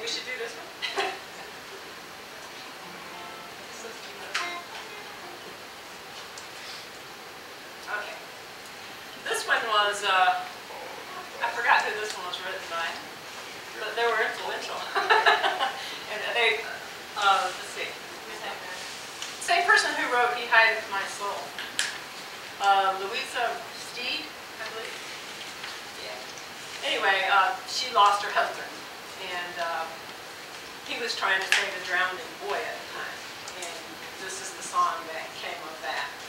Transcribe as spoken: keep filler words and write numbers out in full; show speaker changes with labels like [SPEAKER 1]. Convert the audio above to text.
[SPEAKER 1] we should do this one? Okay. This one was, uh, I forgot who this one was written by, but they were influential. And they, uh, let's see, same person who wrote He Hideth My Soul. Uh, Louisa Steed, I believe. Yeah. Anyway, uh, she lost her husband, and uh, he was trying to save a drowning boy at the time. And this is the song that came of that.